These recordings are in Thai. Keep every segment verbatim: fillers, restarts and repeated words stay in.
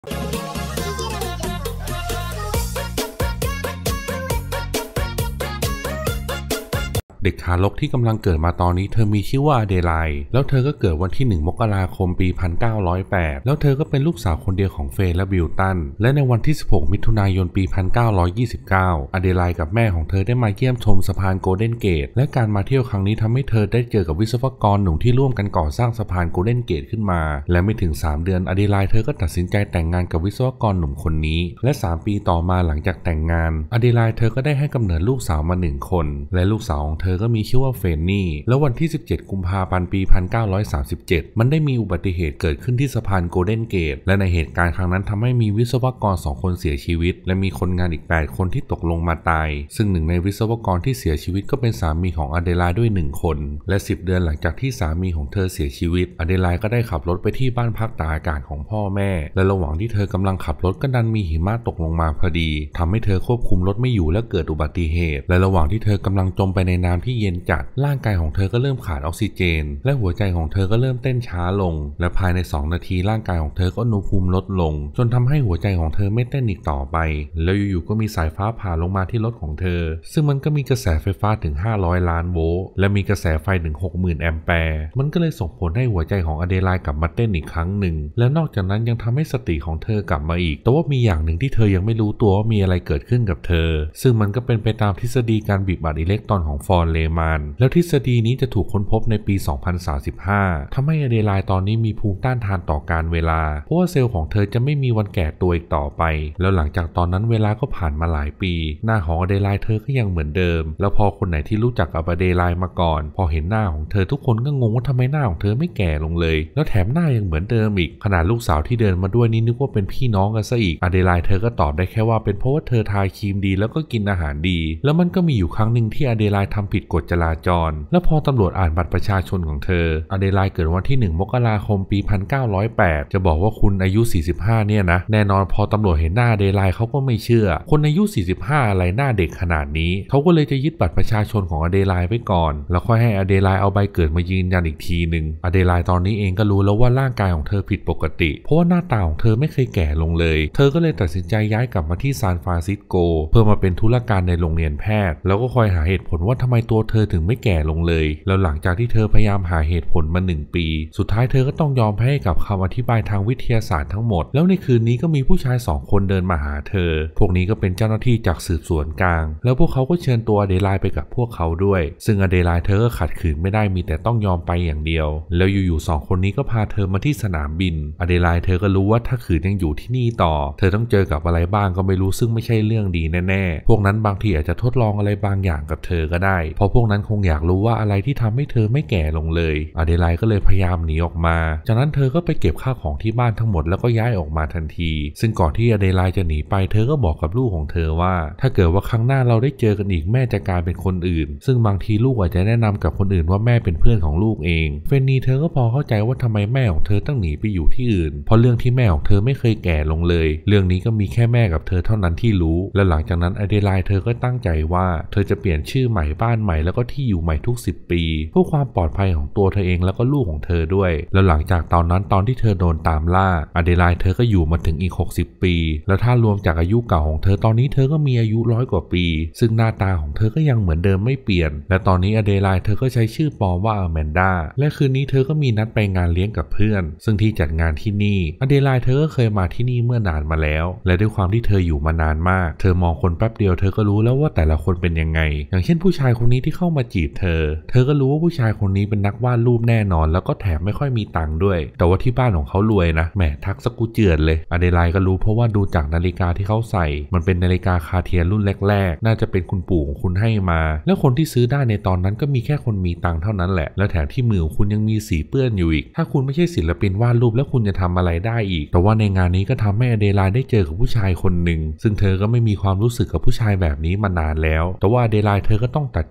เด็กทารกที่กำลังเกิดมาตอนนี้เธอมีชื่อว่าอเดไลด์แล้วเธอก็เกิดวันที่หนึ่งมกราคมปีหนึ่งพันเก้าร้อยแปดแล้วเธอก็เป็นลูกสาวคนเดียวของเฟย์และบิลตันและในวันที่สิบหกมิถุนายนปีหนึ่งพันเก้าร้อยยี่สิบเก้าอเดไลด์กับแม่ของเธอได้มาเยี่ยมชมสะพานโกลเด้นเกตและการมาเที่ยวครั้งนี้ทำให้เธอได้เจอกับวิศวกรหนุ่มที่ร่วมกันก่อสร้างสะพานโกลเด้นเกตขึ้นมาและไม่ถึงสามเดือนอเดไลด์เธอก็ตัดสินใจแต่งงานกับวิศวกรหนุ่มคนนี้และสามปีต่อมาหลังจากแต่งงานอเดไลด์เธอก็ได้ให้กำเนิดลูกสาวมาหนึ่งคนและลูกสาวของเธอก็มีชื่อว่าเฟนนี่แล้ววันที่สิบเจ็ดกุมภาพันธ์ปีหนึ่งพันเก้าร้อยสามสิบเจ็ดมันได้มีอุบัติเหตุเกิดขึ้นที่สะพานโกลเด้นเกตและในเหตุการณ์ครั้งนั้นทำให้มีวิศวกรสองคนเสียชีวิตและมีคนงานอีกแปดคนที่ตกลงมาตายซึ่งหนึ่งในวิศวกรที่เสียชีวิตก็เป็นสามีของอเดไลด์ด้วยหนึ่งคนและสิบเดือนหลังจากที่สามีของเธอเสียชีวิตอเดไลด์ก็ได้ขับรถไปที่บ้านพักตากอากาศของพ่อแม่และระหว่างที่เธอกำลังขับรถก็ดันมีหิมะตกลงมาพอดีทำให้เธอควบคุมรถไม่อยู่และเกิดอุบัติเหตุและระหว่างที่เธอกำลังจมไปในน้ำที่เย็นจัดร่างกายของเธอก็เริ่มขาดออกซิเจนและหัวใจของเธอก็เริ่มเต้นช้าลงและภายในสองนาทีร่างกายของเธอก็อุณหภูมิลดลงจนทำให้หัวใจของเธอไม่เต้นอีกต่อไปแล้วอยู่ๆก็มีสายฟ้าผ่าลงมาที่รถของเธอซึ่งมันก็มีกระแสไฟฟ้าถึงห้าร้อยล้านโวลต์และมีกระแสไฟถึง หกหมื่น แอมแปร์มันก็เลยส่งผลให้หัวใจของอเดไลด์กลับมาเต้นอีกครั้งหนึ่งและนอกจากนั้นยังทำให้สติของเธอกลับมาอีกแต่ว่ามีอย่างหนึ่งที่เธอยังไม่รู้ตัวว่ามีอะไรเกิดขึ้นกับเธอซึ่งมันก็เป็นไปตามทฤษฎีการบีบอัดอิเล็กตรอนของฟอร์เลแมนแล้วทฤษฎีนี้จะถูกค้นพบในปีสองพันสามสิบห้าทำให้อเดไลด์ตอนนี้มีภูมิต้านทานต่อการเวลาเพราะว่าเซลล์ของเธอจะไม่มีวันแก่ตัวอีกต่อไปแล้วหลังจากตอนนั้นเวลาก็ผ่านมาหลายปีหน้าของอเดไลด์เธอก็ยังเหมือนเดิมแล้วพอคนไหนที่รู้จักกับอเดไลด์มาก่อนพอเห็นหน้าของเธอทุกคนก็งงว่าทำไมหน้าของเธอไม่แก่ลงเลยแล้วแถมหน้ายังเหมือนเดิมอีกขนาดลูกสาวที่เดินมาด้วยนี่นึกว่าเป็นพี่น้องกันซะอีกอเดไลด์เธอก็ตอบได้แค่ว่าเป็นเพราะว่าเธอทาครีมดีแล้วก็กินอาหารดีแล้วมันก็มีอยู่ครั้งหนึ่งที่อเดไลด์ทำผิดกฎจราจรแล้วพอตำรวจอ่านบัตรประชาชนของเธออเดไลด์เกิดวันที่หนึ่งมกราคมปีหนึ่งพันเก้าร้อยแปดจะบอกว่าคุณอายุสี่สิบห้าเนี่ยนะแน่นอนพอตำรวจเห็นหน้าอเดไลด์เขาก็ไม่เชื่อคนอายุสี่สิบห้าอะไรหน้าเด็กขนาดนี้เขาก็เลยจะยึดบัตรประชาชนของอเดไลด์ไว้ก่อนแล้วค่อยให้อเดไลด์เอาใบเกิดมายืนยันอีกทีหนึ่งอเดไลด์ตอนนี้เองก็รู้แล้วว่าร่างกายของเธอผิดปกติเพราะว่าหน้าตาของเธอไม่เคยแก่ลงเลยเธอก็เลยตัดสินใจย้ายกลับมาที่ซานฟรานซิสโกเพื่อมาเป็นธุรการในโรงเรียนแพทย์แล้วก็คอยหาเหตุผลว่าทำไมตัวเธอถึงไม่แก่ลงเลยแล้วหลังจากที่เธอพยายามหาเหตุผลมาหนึ่งปีสุดท้ายเธอก็ต้องยอมแพ้กับคำอธิบายทางวิทยาศาสตร์ทั้งหมดแล้วในคืนนี้ก็มีผู้ชายสองคนเดินมาหาเธอพวกนี้ก็เป็นเจ้าหน้าที่จากสืบสวนกลางแล้วพวกเขาก็เชิญตัวอเดไลด์ไปกับพวกเขาด้วยซึ่งอเดไลด์เธอก็ขัดขืนไม่ได้มีแต่ต้องยอมไปอย่างเดียวแล้วอยู่ๆสองคนนี้ก็พาเธอมาที่สนามบินอเดไลด์เธอก็รู้ว่าถ้าขืนยังอยู่ที่นี่ต่อเธอต้องเจอกับอะไรบ้างก็ไม่รู้ซึ่งไม่ใช่เรื่องดีแน่ๆพวกนั้นบางทีอาจจะทดลองอะไรบางอย่างกับเธอก็ได้เพราะพวกนั้นคงอยากรู้ว่าอะไรที่ทำให้เธอไม่แก่ลงเลยอเดไลด์ก็เลยพยายามหนีออกมาจากนั้นเธอก็ไปเก็บข้าวของที่บ้านทั้งหมดแล้วก็ย้ายออกมาทันทีซึ่งก่อนที่อเดไลด์จะหนีไปเธอก็บอกกับลูกของเธอว่าถ้าเกิดว่าครั้งหน้าเราได้เจอกันอีกแม่จะกลายเป็นคนอื่นซึ่งบางทีลูกอาจจะแนะนำกับคนอื่นว่าแม่เป็นเพื่อนของลูกเองเฟนนีเธอก็พอเข้าใจว่าทำไมแม่ของเธอต้องหนีไปอยู่ที่อื่นเพราะเรื่องที่แม่ของเธอไม่เคยแก่ลงเลยเรื่องนี้ก็มีแค่แม่กับเธอเท่านั้นที่รู้และหลังจากนั้นอเดไลด์เธอก็ตั้งใจว่าเธอจะเปลี่ยนชื่อใหม่บ้านใหม่แล้วก็ที่อยู่ใหม่ทุกสิบปีเพื่อความปลอดภัยของตัวเธอเองแล้วก็ลูกของเธอด้วยแล้วหลังจากตอนนั้นตอนที่เธอโดนตามล่าอเดไลด์เธอก็อยู่มาถึงอีกหกสิบปีแล้วถ้ารวมจากอายุเก่าของเธอตอนนี้เธอก็มีอายุร้อยกว่าปีซึ่งหน้าตาของเธอก็ยังเหมือนเดิมไม่เปลี่ยนและตอนนี้อเดไลด์เธอก็ใช้ชื่อปลอมว่าอแมนดาและคืนนี้เธอก็มีนัดไปงานเลี้ยงกับเพื่อนซึ่งที่จัดงานที่นี่อเดไลด์เธอก็เคยมาที่นี่เมื่อนานมาแล้วและด้วยความที่เธออยู่มานานมากเธอมองคนแป๊บเดียวเธอก็รู้แล้วว่าแต่ละคนเป็นยังไงอย่างเช่นผู้ชายคนนี้ที่เข้ามาจีบเธอเธอก็รู้ว่าผู้ชายคนนี้เป็นนักวาดรูปแน่นอนแล้วก็แถมไม่ค่อยมีตังค์ด้วยแต่ว่าที่บ้านของเขารวยนะแหมทักสกุเจือนเลยอเดไลด์ก็รู้เพราะว่าดูจากนาฬิกาที่เขาใส่มันเป็นนาฬิกาคาร์เทียร์รุ่นแรกๆน่าจะเป็นคุณปู่ของคุณให้มาแล้วคนที่ซื้อได้ในตอนนั้นก็มีแค่คนมีตังค์เท่านั้นแหละแล้วแถมที่มือของคุณยังมีสีเปื้อนอยู่อีกถ้าคุณไม่ใช่ศิลปินวาดรูปแล้วคุณจะทำอะไรได้อีกแต่ว่าในงานนี้ก็ทำให้อเดไลด์ได้เจอกับผู้ชายคนหนึ่งซึ่งเธอก็ไม่มีความรู้สึกกับผู้ชายแบบนี้มานานแล้วแต่ว่าอเดไลด์เธอก็ต้องตัดใจ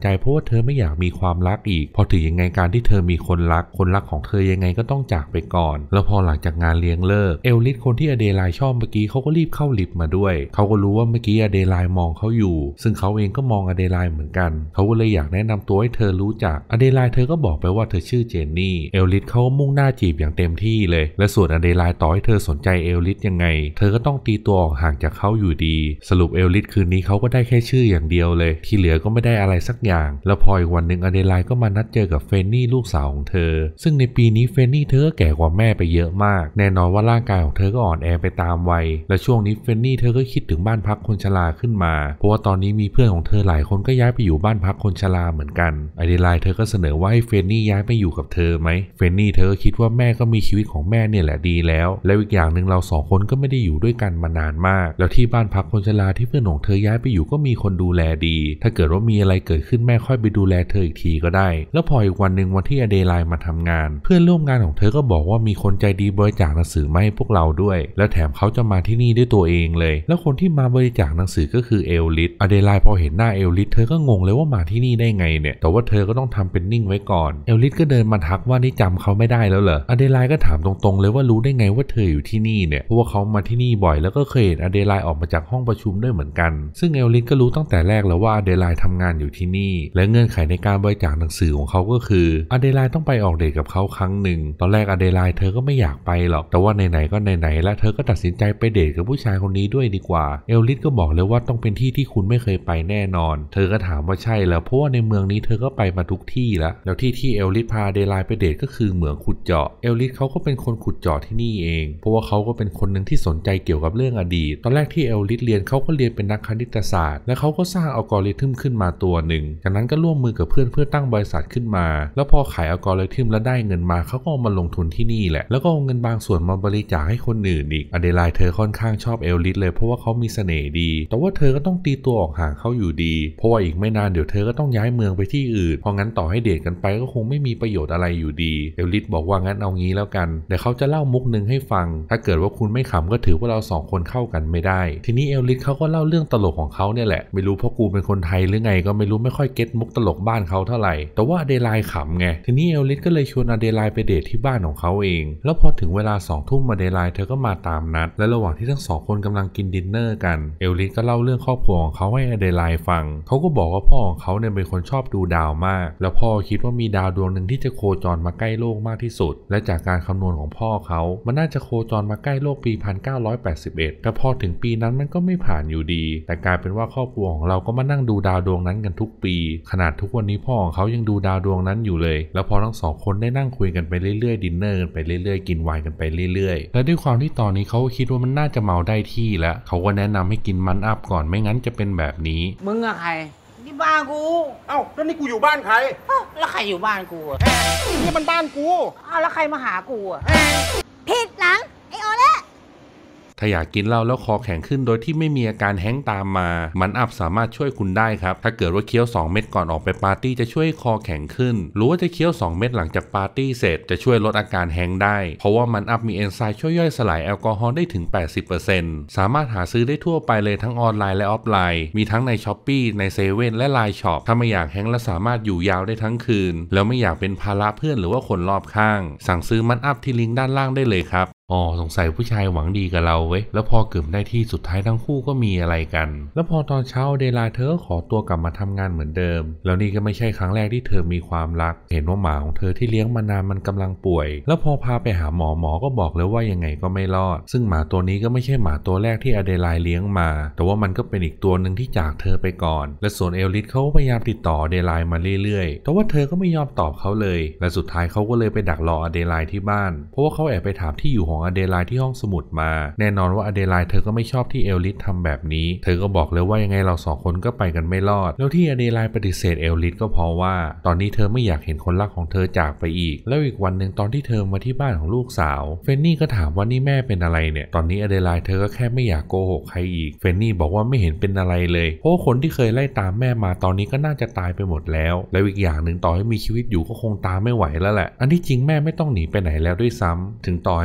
เพราะว่าเธอไม่อยากมีความรักอีกพอถึงยังไงการที่เธอมีคนรักคนรักของเธอยังไงก็ต้องจากไปก่อนแล้วพอหลังจากงานเลี้ยงเลิกเอลลิสคนที่อเดไลชอบเมื่อกี้เขาก็รีบเข้าลิฟต์มาด้วยเขาก็รู้ว่าเมื่อกี้อเดไลมองเขาอยู่ซึ่งเขาเองก็มองอเดไลเหมือนกันเขาก็เลยอยากแนะนำตัวให้เธอรู้จักอเดไลเธอก็บอกไปว่าเธอชื่อเจนนี่เอลลิสเขามุ่งหน้าจีบอย่างเต็มที่เลยและส่วนอเดไลต่อให้เธอสนใจเอลลิสยังไงเธอก็ต้องตีตัวออกห่างจากเขาอยู่ดีสรุปเอลลิสคืนนี้เขาก็ได้แค่ชื่ออย่างเดียวเลยที่เหลือก็ไม่ได้อะไรสักอย่างแล้วพออีกวันหนึ่งอเดไลก็มานัดเจอกับเฟนนี่ลูกสาวของเธอซึ่งในปีนี้เฟนนี่เธอก็แก่กว่าแม่ไปเยอะมากแน่นอนว่าร่างกายของเธอก็อ่อนแอไปตามวัยและช่วงนี้เฟนนี่เธอก็คิดถึงบ้านพักคนชราขึ้นมาเพราะว่าตอนนี้มีเพื่อนของเธอหลายคนก็ย้ายไปอยู่บ้านพักคนชราเหมือนกันอเดไลเธอก็เสนอว่าให้เฟนนี่ย้ายไปอยู่กับเธอไหมเฟนนี่เธอคิดว่าแม่ก็มีชีวิตของแม่เนี่ยแหละดีแล้วและอีกอย่างหนึ่งเราสองคนก็ไม่ได้อยู่ด้วยกันมานานมากแล้วที่บ้านพักคนชราที่เพื่อนของเธอย้ายไปอยู่ก็มีคนดูแลดีถ้าเกิดว่ามีอะไรเกิดขึ้นแม่ค่อยไปดูแลเธออีกทีก็ได้แล้วพออีกวันหนึ่งวันที่อเดไลมาทำงานเพื่อนร่วมงานของเธอก็บอกว่ามีคนใจดีบริจาคหนังสือมาให้พวกเราด้วยแล้วแถมเขาจะมาที่นี่ด้วยตัวเองเลยแล้วคนที่มาบริจาคหนังสือก็คือเอลลิสอเดไลพอเห็นหน้าเอลลิสเธอก็งงเลยว่ามาที่นี่ได้ไงเนี่ยแต่ว่าเธอก็ต้องทำเป็นนิ่งไว้ก่อนเอลลิสก็เดินมาทักว่านี่จำเขาไม่ได้แล้วเหรออเดไลก็ถามตรงๆเลยว่ารู้ได้ไงว่าเธออยู่ที่นี่เนี่ยเพราะว่าเขามาที่นี่บ่อยแล้วก็เคยเห็นอเดไลออกมาจากห้องประชุมด้วยเหมือนกันซึ่งเอลลิสก็รู้ตั้งแต่แรกแล้วว่าอเดไลทำงานอยู่ที่นี่และเงื่อนไขในการบริจาคหนังสือของเขาก็คืออเดไลต้องไปออกเดทกับเขาครั้งหนึ่งตอนแรกอเดไลเธอก็ไม่อยากไปหรอกแต่ว่าไหนๆก็ไหนๆแล้วเธอก็ตัดสินใจไปเดทกับผู้ชายคนนี้ด้วยดีกว่าเอลลิสก็บอกเลยว่าต้องเป็นที่ที่คุณไม่เคยไปแน่นอนเธอก็ถามว่าใช่แล้วเพราะว่าในเมืองนี้เธอก็ไปมาทุกที่แล้วแล้วที่ที่เอลลิสพาอเดไลไปเดทก็คือเหมืองขุดเจาะเอลลิสเขาก็เป็นคนขุดเจาะที่นี่เองเพราะว่าเขาก็เป็นคนหนึ่งที่สนใจเกี่ยวกับเรื่องอดีตตอนแรกที่เอลลิสเรียนเขาก็เรียนเป็นนักคณิตศาสตร์และเขาก็สร้างอัลกอริทึมขึ้นมาตัวหนึ่งจากนั้นก็ร่วมมือกับเพื่อนเพื่อตั้งบริษัทขึ้นมาแล้วพอขายอัลกอริทึมแล้วได้เงินมาเขาก็เอามาลงทุนที่นี่แหละแล้วก็เอาเงินบางส่วนมาบริจาคให้คนอื่นอีกอเดไลเธอค่อนข้างชอบเอลลิสเลยเพราะว่าเขามีเสน่ห์ดีแต่ว่าเธอก็ต้องตีตัวออกห่างเขาอยู่ดีเพราะว่าอีกไม่นานเดี๋ยวเธอก็ต้องย้ายเมืองไปที่อื่นเพราะงั้นต่อให้เดทกันไปก็คงไม่มีประโยชน์อะไรอยู่ดีเอลลิสบอกว่างั้นเอางี้แล้วกันเดี๋ยวเขาจะเล่ามุกนึงให้ฟังถ้าเกิดว่าคุณไม่ขำก็ถือว่าเราสองคนเข้ากันไม่ได้ทีนี้เอลลิสเขาก็เล่าเรื่องตลกของเขาเนี่ยแหละไม่รู้เพราะกูเป็นคนไทยหรือไงก็ไม่รู้ไม่ค่อยเก็ตมุกตลกบ้านเขาเท่าไหร่แต่ว่าอเดไลขำไงทีนี้เอลลิสก็เลยชวนอเดไลไปเดทที่บ้านของเขาเองแล้วพอถึงเวลาสองทุ่มอเดไลเธอก็มาตามนัดและระหว่างที่ทั้งสองคนกำลังกินดินเนอร์กันเอลลิสก็เล่าเรื่องครอบครัวของเขาให้อเดไลฟังเขาก็บอกว่าพ่อของเขาเนี่ยเป็นคนชอบดูดาวมากแล้วพ่อคิดว่ามีดาวดวงหนึ่งที่จะโคจรมาใกล้โลกมากที่สุดและจากการคำนวณของพ่อเขามันน่าจะโคจรมาใกล้โลกปีหนึ่งพันเก้าร้อยแปดสิบเอ็ดแต่พอถึงปีนั้นมันก็ไม่ผ่านอยู่ดีแต่กลายเป็นว่าครอบครัวของเราก็มานั่งดูดาวดวงนั้นกันทุกปีขนาดทุกวันนี้พ่อของเขายังดูดาวดวงนั้นอยู่เลยแล้วพอทั้งสองคนได้นั่งคุยกันไปเรื่อยๆดินเนอร์กันไปเรื่อยๆกินไวน์กันไปเรื่อยๆและด้วยความที่ตอนนี้เขาคิดว่ามันน่าจะเมาได้ที่แล้วเขาก็แนะนำให้กินมันอัพก่อนไม่งั้นจะเป็นแบบนี้มึงอะใครที่บ้านกูเอ้าแล้วนี่กูอยู่บ้านใครแล้วใครอยู่บ้านกูอะนี่มันบ้านกูอ้าวแล้วใครมาหากูอะผิดหลังไอโอเล่ถ้าอยากกินเหล้าแล้วคอแข็งขึ้นโดยที่ไม่มีอาการแห้งตามมามันอัพสามารถช่วยคุณได้ครับถ้าเกิดว่าเคี้ยวสองเม็ดก่อนออกไปปาร์ตี้จะช่วยคอแข็งขึ้นหรือว่าจะเคี้ยวสองเม็ดหลังจากปาร์ตี้เสร็จจะช่วยลดอาการแห้งได้เพราะว่ามันอัพมีเอนไซม์ช่วยย่อยสลายแอลกอฮอล์ได้ถึง แปดสิบเปอร์เซ็นต์ สามารถหาซื้อได้ทั่วไปเลยทั้งออนไลน์และออฟไลน์มีทั้งใน Shopee ใน เซเว่น และ ไลน์ ช็อป ถ้าไม่อยากแห้งและสามารถอยู่ยาวได้ทั้งคืนแล้วไม่อยากเป็นภาระเพื่อนหรือว่าคนรอบข้างสั่งซื้อมันอัพที่ลิงก์ด้านล่างได้เลยครับอ๋อสงสัยผู้ชายหวังดีกับเราเว้ยแล้วพอเกือบได้ที่สุดท้ายทั้งคู่ก็มีอะไรกันแล้วพอตอนเช้าเดลาเธอขอตัวกลับมาทำงานเหมือนเดิมแล้วนี่ก็ไม่ใช่ครั้งแรกที่เธอมีความรักเห็นว่าหมาของเธอที่เลี้ยงมานานมันกำลังป่วยแล้วพอพาไปหาหมอหมอก็บอกเลยว่ายังไงก็ไม่รอดซึ่งหมาตัวนี้ก็ไม่ใช่หมาตัวแรกที่อเดไลเลี้ยงมาแต่ว่ามันก็เป็นอีกตัวหนึ่งที่จากเธอไปก่อนและส่วนเอลลิสเขาพยายามติดต่ออเดไลมาเรื่อยๆแต่ว่าเธอก็ไม่ยอมตอบเขาเลยและสุดท้ายเขาก็เลยไปดักรออเดไลที่บ้านเพราะว่าเขาแอบไปถามที่อยู่ของอเดไลที่ห้องสมุดมาแน่นอนว่าอเดไลเธอก็ไม่ชอบที่เอลลิสทำแบบนี้เธอก็บอกเลยว่ายังไงเราสองคนก็ไปกันไม่รอดแล้วที่อเดไลปฏิเสธเอลลิสก็เพราะว่าตอนนี้เธอไม่อยากเห็นคนรักของเธอจากไปอีกแล้วอีกวันหนึ่งตอนที่เธอมาที่บ้านของลูกสาวเฟนนี่ก็ถามว่านี่แม่เป็นอะไรเนี่ยตอนนี้อเดไลเธอก็แค่ไม่อยากโกหกใครอีกเฟนนี่บอกว่าไม่เห็นเป็นอะไรเลยเพราะคนที่เคยไล่ตามแม่มาตอนนี้ก็น่าจะตายไปหมดแล้วแล้วอีกอย่างหนึ่งต่อให้มีชีวิตอยู่ก็คงตามไม่ไหวแล้วแหละอันที่จริงแม่ไม่ต้องหนีไปไหนแล้วด้วยซ้ำถึงต่อให้แม่อยาก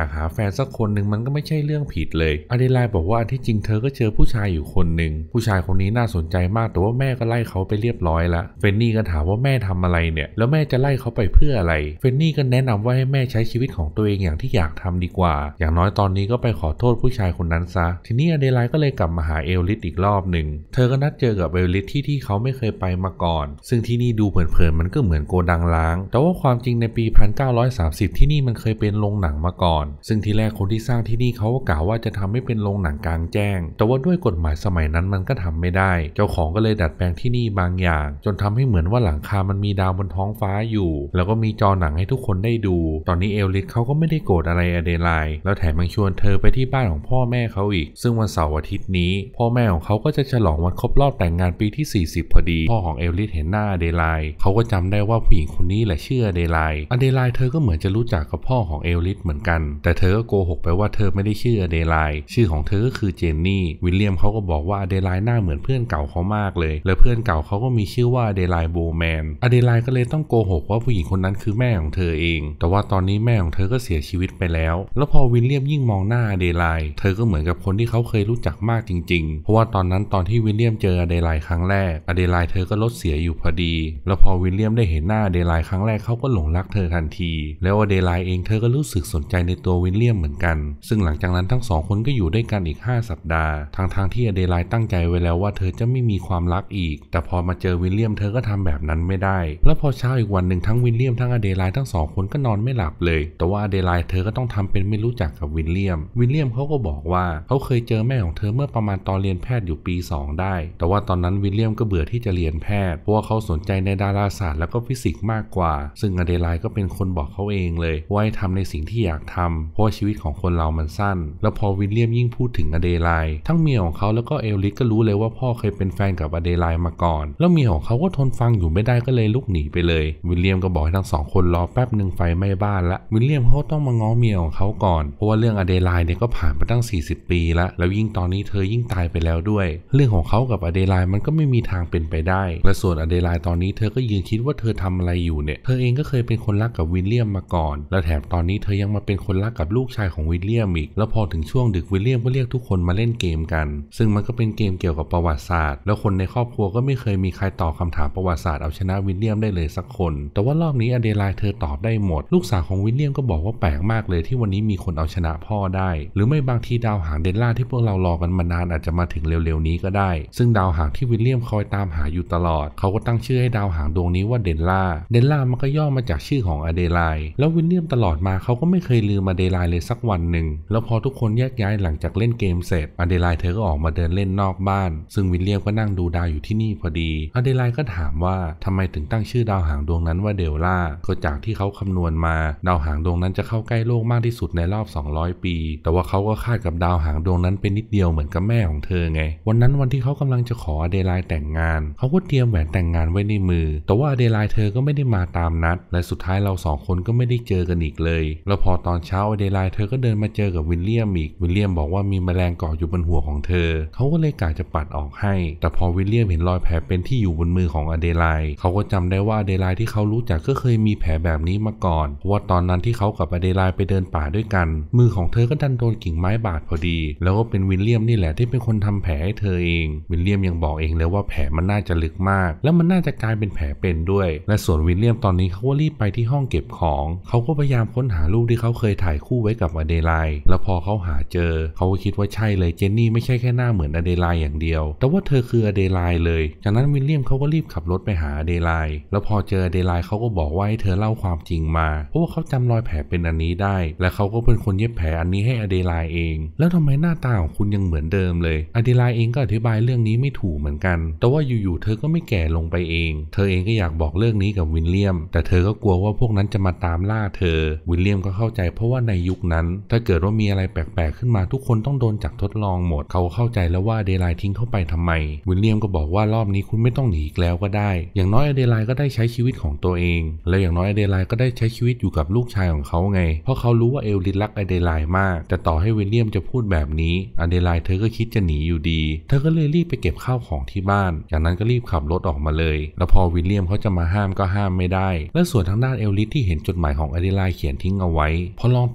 ากหาแฟนสักคนหนึ่งมันก็ไม่ใช่เรื่องผิดเลยอเดไลด์บอกว่าที่จริงเธอก็เจอผู้ชายอยู่คนหนึ่งผู้ชายคนนี้น่าสนใจมากแต่ว่าแม่ก็ไล่เขาไปเรียบร้อยละเฟนนี่ก็ถามว่าแม่ทำอะไรเนี่ยแล้วแม่จะไล่เขาไปเพื่ออะไรเฟนนี่ก็แนะนำว่าให้แม่ใช้ชีวิตของตัวเองอย่างที่อยากทำดีกว่าอย่างน้อยตอนนี้ก็ไปขอโทษผู้ชายคนนั้นซะทีนี้อเดไลด์ก็เลยกลับมาหาเอลลิสอีกรอบหนึ่งเธอก็นัดเจอกับเอลลิสที่ที่เขาไม่เคยไปมาก่อนซึ่งที่นี่ดูเผินๆมันก็เหมือนโกดังล้างแต่ว่าความจริงในปีหนึ่งพันเก้าร้อยสามสิบที่นี่มันเคยเป็นโรงหนังมาก่อนซึ่งทีแรกคนที่สร้างที่นี่เขาก็กล่าวว่าจะทำให้เป็นโรงหนังกลางแจ้งแต่ว่าด้วยกฎหมายสมัยนั้นมันก็ทำไม่ได้เจ้าของก็เลยดัดแปลงที่นี่บางอย่างจนทำให้เหมือนว่าหลังคามันมีดาวบนท้องฟ้าอยู่แล้วก็มีจอหนังให้ทุกคนได้ดูตอนนี้เอลลิสเขาก็ไม่ได้โกรธอะไรอเดไลด์แล้วแถมยังชวนเธอไปที่บ้านของพ่อแม่เขาอีกซึ่งวันเสาร์อาทิตย์นี้พ่อแม่ของเขาก็จะฉลองวันครบรอบแต่งงานปีที่สี่สิบพอดีพ่อของเอลลิสเห็นหน้าอเดไลด์เขาก็จำได้ว่าผู้หญิงคนนี้แหละชื่ออเดไลด์อเดไลด์เธอก็เหมือนจะรู้จักกับพ่อของเอลลิสเหมือนกันแต่เธอก็โกหกไปว่าเธอไม่ได้ชื่ออเดไลด์ชื่อของเธอก็คือเจนนี่วิลเลียมเขาก็บอกว่าอเดไลด์หน้าเหมือนเพื่อนเก่าเขามากเลยและเพื่อนเก่าเขาก็มีชื่อว่าอเดไลด์โบแมนอเดไลด์ก็เลยต้องโกหกว่าผู้หญิงคนนั้นคือแม่ของเธอเองแต่ว่าตอนนี้แม่ของเธอก็เสียชีวิตไปแล้วแล้วพอวิลเลียมยิ่งมองหน้าอเดไลด์เธอก็เหมือนกับคนที่เขาเคยรู้จักมากจริงๆเพราะว่าตอนนั้นตอนที่วิลเลียมเจออเดไลด์ครั้งแรกอเดไลด์เธอก็รถเสียอยู่พอดีแล้วพอวิลเลียมได้เห็นหน้าอเดไลด์ครั้งแรกเขาก็หลงรักเธอทันทีแล้วอเดไลด์เองเธอก็รู้สึกสนใจในตัววิลเลียมเหมือนกันซึ่งหลังจากนั้นทั้งสองคนก็อยู่ด้วยกันอีกห้าสัปดาห์ทางทางที่อเดไลด์ตั้งใจไว้แล้วว่าเธอจะไม่มีความรักอีกแต่พอมาเจอวิลเลียมเธอก็ทำแบบนั้นไม่ได้แล้วพอเช้าอีกวันหนึ่งทั้งวิลเลียมทั้งอเดไลด์ทั้งสองคนก็นอนไม่หลับเลยแต่ว่าอเดไลด์เธอก็ต้องทำเป็นไม่รู้จักกับวิลเลียมวิลเลียมเขาก็บอกว่าเขาเคยเจอแม่ของเธอเมื่อประมาณตอนเรียนแพทย์อยู่ปีสองได้แต่ว่าตอนนั้นวิลเลียมก็เบื่อที่จะเรียนแพทย์เพราะว่าเขาสนใจในดาราศาสตร์แล้วก็ฟิสิกส์มากกว่าซึ่งอเดไลด์ก็เป็นคนบอกเขาเองเลยว่าให้ทำในสิ่งที่อยากทำเพราะชีวิตของคนเรามันสั้นแล้วพอวิลเลียมยิ่งพูดถึงอเดไลด์ทั้งเมียของเขาแล้วก็เอลลิสก็รู้เลยว่าพ่อเคยเป็นแฟนกับอเดไลด์มาก่อนแล้วเมียของเขาก็ทนฟังอยู่ไม่ได้ก็เลยลุกหนีไปเลยวิลเลียมก็บอกให้ทั้งสองคนรอแป๊บหนึ่งไฟไหม้บ้านละวิลเลียมเขาต้องมาง้อเมียของเขาก่อนเพราะว่าเรื่องอเดไลด์เนี่ยก็ผ่านมาตั้งสี่สิบปีแล้วแล้วยิ่งตอนนี้เธอยิ่งตายไปแล้วด้วยเรื่องของเขากับอเดไลด์มันก็ไม่มีทางเป็นไปได้และส่วนอเดไลด์ตอนนี้เธอก็ยืนคิดว่าเธอทำอะไรอยู่เนี่ยเธอเองก็เคยเป็นคนรักกับวิลเลียมมาก่อนและแถมตอนนี้เธอยังมาเป็นคนรักกับลูกชายของวิลเลียมอีกแล้วพอถึงช่วงดึกวิลเลียมก็เรียกทุกคนมาเล่นเกมกันซึ่งมันก็เป็นเกมเกี่ยวกับประวัติศาสตร์แล้วคนในครอบครัวก็ไม่เคยมีใครตอบคำถามประวัติศาสตร์เอาชนะวิลเลียมได้เลยสักคนแต่ว่ารอบนี้อเดไลด์เธอตอบได้หมดลูกสาวของวิลเลียมก็บอกว่าแปลกมากเลยที่วันนี้มีคนเอาชนะพ่อได้หรือไม่บางทีดาวหางเดลล่าที่พวกเรารอกันมานานอาจจะมาถึงเร็วๆนี้ก็ได้ซึ่งดาวหางที่วิลเลียมคอยตามหาอยู่ตลอดเขาก็ตั้งชื่อให้ดาวหางดวงนี้ว่าเดลล่าเดลล่ามันก็ย่อมาจากชื่อของอเดไลด์แล้ววิลเลียมตลอดมาเขาก็ไม่เคยลืมอเดไลด์เลยสักวันหนึ่งแล้วพอทุกคนแยกย้ายหลังจากเล่นเกมเสร็จอเดไลด์เธอก็ออกมาเดินเล่นนอกบ้านซึ่งวิลเลียมก็นั่งดูดาวอยู่ที่นี่พอดีอเดไลด์ก็ถามว่าทำไมถึงตั้งชื่อดาวหางดวงนั้นว่าเดลล่าก็จากที่เขาคำนวณมาดาวหางดวงนั้นจะเข้าใกล้โลกมากที่สุดในรอบสองร้อยปีแต่ว่าเขาก็คาดกับดาวหางดวงนั้นเป็นนิดเดียวเหมือนกับแม่ของเธอไงวันนั้นวันที่เขากำลังจะขออเดไลด์แต่งงานเขาก็เตรียมแหวนแต่งงานไว้ในมือแต่ว่าอเดไลด์เธอก็ไม่ได้มาตามนัดและสุดท้ายเราสองคนก็ไม่ได้เจอกันอีกเลยแล้วพอตอนเช้าอเดไลด์เธอก็เดินมาเจอกับวิลเลียมอีกวิลเลียมบอกว่ามีแมลงเกาะอยู่บนหัวของเธอเขาก็เลยกะจะปัดออกให้แต่พอวิลเลียมเห็นรอยแผลเป็นที่อยู่บนมือของอเดไลด์เขาก็จำได้ว่าอเดไลด์ที่เขารู้จักก็เคยมีแผลแบบนี้มาก่อนเพราะว่าตอนนั้นที่เขากับอเดไลด์ไปเดินป่าด้วยกันมือของเธอก็ดันโดนกิ่งไม้บาดพอดีแล้วก็เป็นวิลเลียมนี่แหละที่เป็นคนทำแผลให้เธอเองวิลเลียมยังบอกเองเลยว่าแผลมันน่าจะลึกมากแล้วมันน่าจะกลายเป็นแผลเป็นด้วยและส่วนวิลเลียมตอนนี้เขาก็รีบไปที่ห้องเก็บของเขาก็พยายามค้นหารูปที่เขาเคยถ่ายคู่ไว้กับอเดไลด์แล้วพอเขาหาเจอเขาก็คิดว่าใช่เลยเจนนี่ไม่ใช่แค่หน้าเหมือนอเดไลด์อย่างเดียวแต่ว่าเธอคืออเดไลด์เลยจากนั้นวิลเลียมเขาก็รีบขับรถไปหาอเดไลด์แล้วพอเจออเดไลด์เขาก็บอกว่าให้เธอเล่าความจริงมาเพราะว่าเขาจำรอยแผลเป็นอันนี้ได้และเขาก็เป็นคนเย็บแผลอันนี้ให้อเดไลด์เองแล้วทำไมหน้าตาของคุณยังเหมือนเดิมเลยอเดไลด์เองก็อธิบายเรื่องนี้ไม่ถูกเหมือนกันแต่ว่าอยู่ๆเธอก็ไม่แก่ลงไปเองเธอเองก็อยากบอกเรื่องนี้กับวิลเลียมแต่เธอก็กลัวว่าพวกนั้นจะมาตามล่าเธอวิลเลียมก็เข้าใจเพราะว่าในยุคนั้นถ้าเกิดว่ามีอะไรแปลกๆขึ้นมาทุกคนต้องโดนจับทดลองหมดเขาเข้าใจแล้วว่าอเดไลด์ทิ้งเข้าไปทำไมวิลเลียมก็บอกว่ารอบนี้คุณไม่ต้องหนีอีกแล้วก็ได้อย่างน้อยอเดไลด์ก็ได้ใช้ชีวิตของตัวเองและอย่างน้อยอเดไลด์ก็ได้ใช้ชีวิตอยู่กับลูกชายของเขาไงเพราะเขารู้ว่าเอลลิสรักอเดไลด์มากแต่ต่อให้วิลเลียมจะพูดแบบนี้อเดไลด์เธอก็คิดจะหนีอยู่ดีเธอก็เลยรีบไปเก็บข้าวของที่บ้านจากนั้นก็รีบขับรถออกมาเลยแล้วพอวิลเลียมเขาจะมาห้ามก็ห้ามไม่ได้และส่วนทางด้านเอลลิสที่เห็นจดหมายของอเดไลด์เขียนทิ้งเอาไว้พอลอง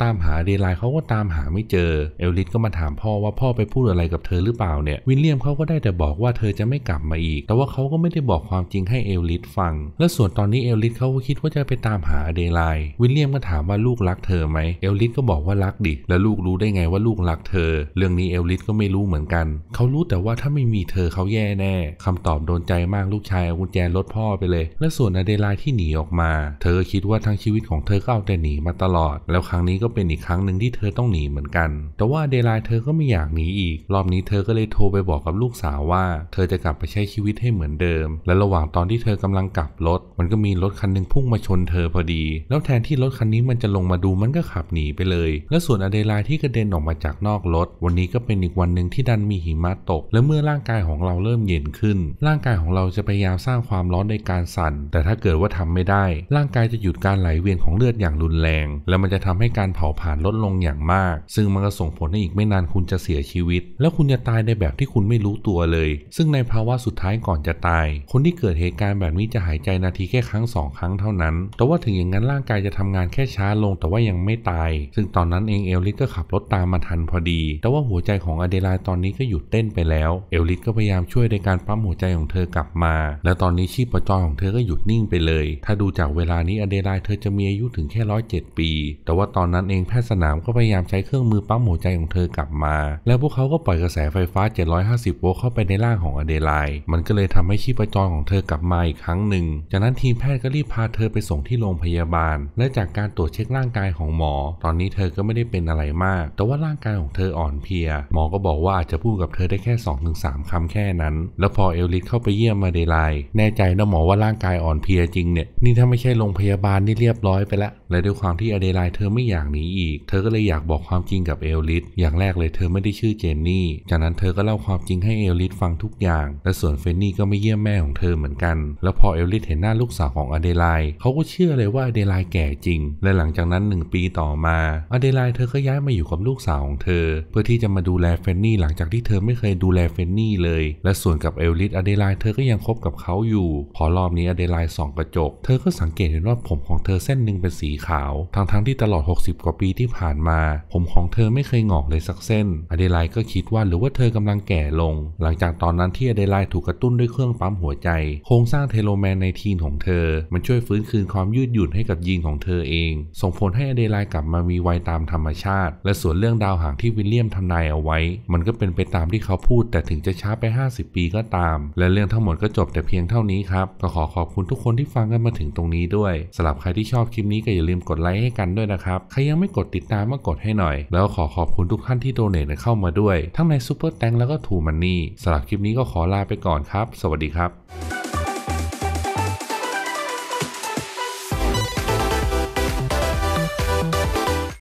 ตามหาเดไลเขาก็ตามหาไม่เจอเอลลิสก็มาถามพ่อว่าพ่อไปพูดอะไรกับเธอหรือเปล่าเนี่ยวิลเลียมเขาก็ได้แต่บอกว่าเธอจะไม่กลับมาอีกแต่ว่าเขาก็ไม่ได้บอกความจริงให้เอลลิสฟังและส่วนตอนนี้เอลลิสเขาก็คิดว่าจะไปตามหาเดไลวิลเลียมก็ถามว่าลูกรักเธอไหมเอลลิสก็บอกว่ารักดิแล้วลูกรู้ได้ไงว่าลูกรักเธอเรื่องนี้เอลลิสก็ไม่รู้เหมือนกันเขารู้แต่ว่าถ้าไม่มีเธอเขาแย่แน่คำตอบโดนใจมากลูกชายเอากุญแจรถพ่อไปเลยและส่วนอเดไลที่หนีออกมาเธอคิดว่าทั้งชีวิตของเธอก็เอาแต่หนีมาตลอดแล้วครั้งนี้ก็เป็นอีกครั้งหนึ่งที่เธอต้องหนีเหมือนกันแต่ว่าอเดไลเธอก็ไม่อยากหนีอีกรอบนี้เธอก็เลยโทรไปบอกกับลูกสาวว่าเธอจะกลับไปใช้ชีวิตให้เหมือนเดิมและระหว่างตอนที่เธอกำลังกลับรถมันก็มีรถคันนึงพุ่งมาชนเธอพอดีแล้วแทนที่รถคันนี้มันจะลงมาดูมันก็ขับหนีไปเลยและส่วนอเดไลที่กระเด็นออกมาจากนอกรถวันนี้ก็เป็นอีกวันหนึ่งที่ดันมีหิมะตกและเมื่อร่างกายของเราเริ่มเย็นขึ้นร่างกายของเราจะพยายามสร้างความร้อนในการสั่นแต่ถ้าเกิดว่าทำไม่ได้ร่างกายจะหยุดการไหลเวียนของเลือดอย่างรุนแรงและมันจะทำให้การเผาผลาญลดลงอย่างมากซึ่งมันก็ส่งผลให้อีกไม่นานคุณจะเสียชีวิตแล้วคุณจะตายในแบบที่คุณไม่รู้ตัวเลยซึ่งในภาวะสุดท้ายก่อนจะตายคนที่เกิดเหตุการณ์แบบนี้จะหายใจนาทีแค่ครั้งสองครั้งเท่านั้นแต่ว่าถึงอย่างนั้นร่างกายจะทำงานแค่ช้าลงแต่ว่ายังไม่ตายซึ่งตอนนั้นเองเอลลิสก็ขับรถตามมาทันพอดีแต่ว่าหัวใจของอเดไลตอนนี้ก็หยุดเต้นไปแล้วเอลลิสก็พยายามช่วยในการปั๊มหัวใจของเธอกลับมาและตอนนี้ชีพจรของเธอก็หยุดนิ่งไปเลยถ้าดูจากเวลานี้อเดไลเธอจะมีอายุถึงแค่ร้อยเจ็ดปีแต่ว่าตอนนั้นเองแพทย์สนามก็พยายามใช้เครื่องมือปั๊มหัวใจของเธอกลับมาแล้วพวกเขาก็ปล่อยกระแสไฟฟ้าเจ็ดร้อยห้าสิบโวลต์เข้าไปในร่างของอเดไลมันก็เลยทำให้ชีพจรของเธอกลับมาอีกครั้งหนึ่งจากนั้นทีมแพทย์ก็รีบพาเธอไปส่งที่โรงพยาบาลและจากการตรวจเช็คร่างกายของหมอตอนนี้เธอก็ไม่ได้เป็นอะไรมากแต่ว่าร่างกายของเธออ่อนเพลียหมอก็บอกว่าอาจจะพูดกับเธอได้แค่ สองถึงสาม คำแค่นั้นแล้วพอเอลลิสเข้าไปเยี่ยมอเดไลแน่ใจนะหมอว่าร่างกายอ่อนเพลียจริงเนี่ยนี่ถ้าไม่ใช่โรงพยาบาลนี่เรียบร้อยไปแล้วและด้วยความที่อเดไลเธอไม่อยากหนีอีกเธอก็เลยอยากบอกความจริงกับเอลลิสอย่างแรกเลยเธอไม่ได้ชื่อเจนนี่จากนั้นเธอก็เล่าความจริงให้เอลลิสฟังทุกอย่างและส่วนเฟนนี่ก็ไม่เยี่ยมแม่ของเธอเหมือนกันแล้วพอเอลลิสเห็นหน้าลูกสาวของอเดไลเขาก็เชื่อเลยว่าอเดไลแก่จริงและหลังจากนั้นหนึ่งปีต่อมาอเดไลเธอก็ย้ายมาอยู่กับลูกสาวของเธอเพื่อที่จะมาดูแลเฟนนี่หลังจากที่เธอไม่เคยดูแลเฟนนี่เลยและส่วนกับเอลลิสอเดไลเธอก็ยังคบกับเขาอยู่พอรอบนี้อเดไลส่องกระจกเธอก็สังเกตเห็นว่าผมของเธอเส้นหนึ่งเป็นสีขาวทั้งๆที่ตลอดหกสิบกว่าปีที่ผ่านมาผมของเธอไม่เคยงอกเลยสักเส้นอเดไลก็คิดว่าหรือว่าเธอกำลังแก่ลงหลังจากตอนนั้นที่อเดไลถูกกระตุ้นด้วยเครื่องปั๊มหัวใจโครงสร้างเทโลแมร์ในทีนของเธอมันช่วยฟื้นคืนความยืดหยุ่นให้กับยีนของเธอเองส่งผลให้อเดไลกลับมามีวัยตามธรรมชาติและส่วนเรื่องดาวหางที่วิลเลียมทำนายเอาไว้มันก็เป็นไปตามที่เขาพูดแต่ถึงจะช้าไปห้าสิบปีก็ตามและเรื่องทั้งหมดก็จบแต่เพียงเท่านี้ครับก็ขอขอบคุณทุกคนที่ฟังกันมาถึงตรงนี้ด้วยสำหรับใครที่ชอบคลิปนี้ก็อย่าลืมกดไลค์ให้กันด้วยนะครับใครยังไม่กดติดตามก็กดให้หน่อยแล้วขอขอบคุณทุกท่านที่โดเนทเข้ามาด้วยทั้งในซุปเปอร์แตงแล้วก็ทูมันนี่สำหรับคลิปนี้ก็ขอลาไปก่อนครับสวัสดีครับ